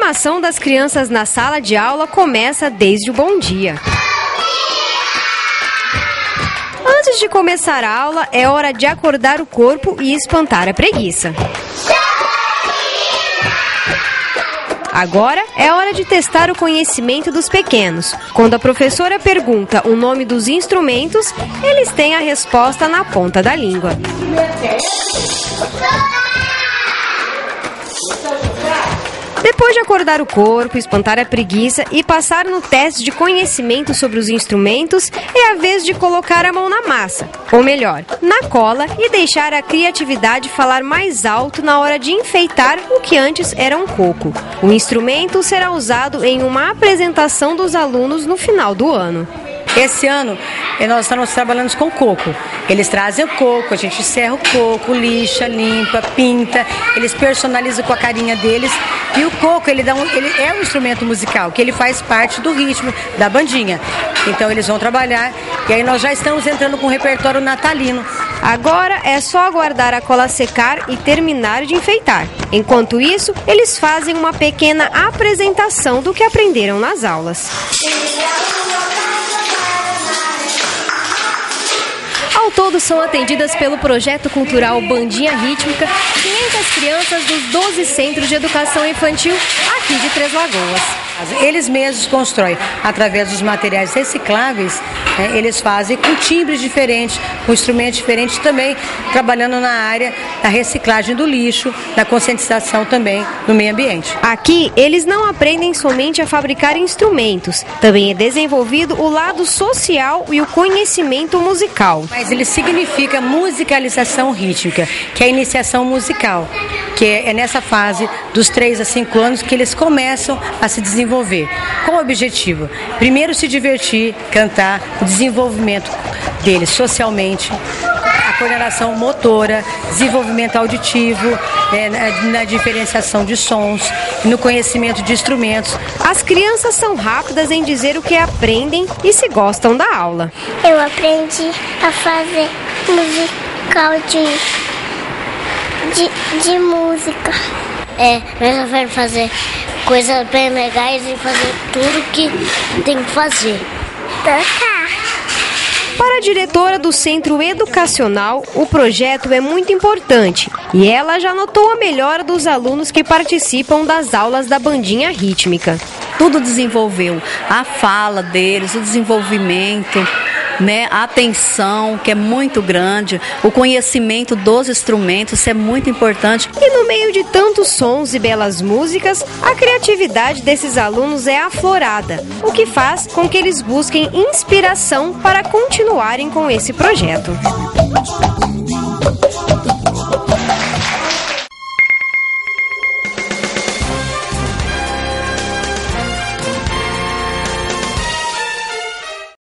animação das crianças na sala de aula começa desde o bom dia. Antes de começar a aula, é hora de acordar o corpo e espantar a preguiça. Agora é hora de testar o conhecimento dos pequenos. Quando a professora pergunta o nome dos instrumentos, eles têm a resposta na ponta da língua. Depois de acordar o corpo, espantar a preguiça e passar no teste de conhecimento sobre os instrumentos, é a vez de colocar a mão na massa, ou melhor, na cola, e deixar a criatividade falar mais alto na hora de enfeitar o que antes era um coco. O instrumento será usado em uma apresentação dos alunos no final do ano. Esse ano nós estamos trabalhando com coco. Eles trazem o coco, a gente serra o coco, lixa, limpa, pinta, eles personalizam com a carinha deles. E o coco, ele é um instrumento musical, que ele faz parte do ritmo da bandinha. Então eles vão trabalhar e aí nós já estamos entrando com o repertório natalino. Agora é só aguardar a cola secar e terminar de enfeitar. Enquanto isso, eles fazem uma pequena apresentação do que aprenderam nas aulas. Ao todo, são atendidas pelo projeto cultural Bandinha Rítmica 500 crianças dos 12 centros de educação infantil aqui de Três Lagoas. Eles mesmos constroem através dos materiais recicláveis, eles fazem com timbres diferentes, com instrumentos diferentes, também trabalhando na área da reciclagem do lixo, da conscientização também no meio ambiente. Aqui, eles não aprendem somente a fabricar instrumentos, também é desenvolvido o lado social e o conhecimento musical. Mas ele significa musicalização rítmica, que é a iniciação musical, que é nessa fase dos 3 a 5 anos que eles começam a se desenvolver. Com o objetivo, primeiro se divertir, cantar, o desenvolvimento deles socialmente, a coordenação motora, desenvolvimento auditivo, na diferenciação de sons, no conhecimento de instrumentos. As crianças são rápidas em dizer o que aprendem e se gostam da aula. Eu aprendi a fazer musical de música. Mas eu quero fazer coisas bem legais e fazer tudo que tem que fazer. Para a diretora do Centro Educacional, o projeto é muito importante e ela já notou a melhora dos alunos que participam das aulas da Bandinha Rítmica. Tudo desenvolveu, a fala deles, o desenvolvimento, a atenção, que é muito grande, o conhecimento dos instrumentos, isso é muito importante. E no meio de tantos sons e belas músicas, a criatividade desses alunos é aflorada, o que faz com que eles busquem inspiração para continuarem com esse projeto.